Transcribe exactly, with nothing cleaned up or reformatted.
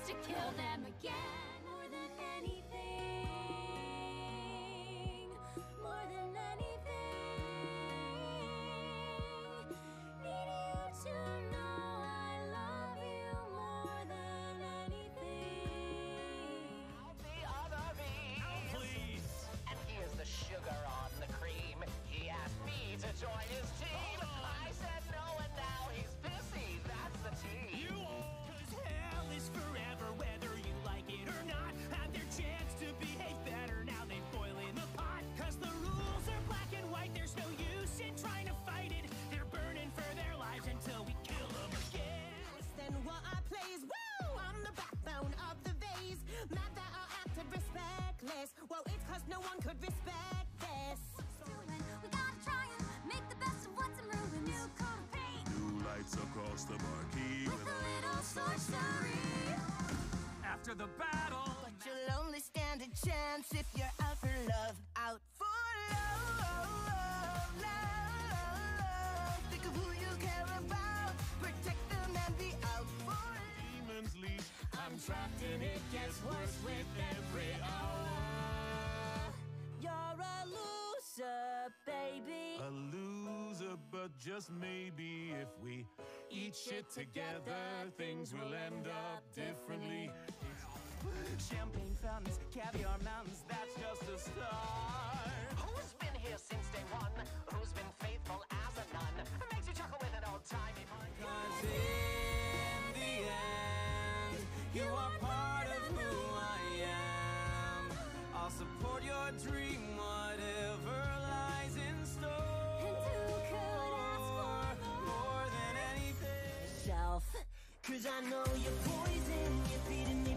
to kill them again. More than anything, more than anything, need you to know I love you more than anything. The other bees. Oh, please. And here's the sugar on the cream. He asked me to join his team. I said no, and now he's pissy. That's the team. You are. Cause hell is forever, whether you like it or not. Had their chance to behave better, now they boil in the pot. Cause the rules are black and white, there's no use in trying to fight it. They're burning for their lives until we kill them again. Then what I plays, woo! I'm the backbone of the vase. Mad that I acted respectless. Well, it's cause no one could respect this. We gotta try and make the best of what's in ruin. New coat of paint, New lights across the marquee with a little sorcery. After the battle, But you'll only stand a chance if you're out for love. Out for love, love. Think of who you care about. Protect them and be out for love. demons leave. I'm trapped and it gets worse with every hour. You're a loser, baby. A loser, but just maybe if we Eat shit together, things will end up differently. Champagne fountains, caviar mountains, that's just a start. Who's been here since day one? Who's been faithful as a nun? Makes you chuckle with an old-timey pun. Cause in the end, you are part of who I am. I'll support your dream, whatever lies in store. And who could ask for more than anything? Self. Cause I know you're poison, you're feeding me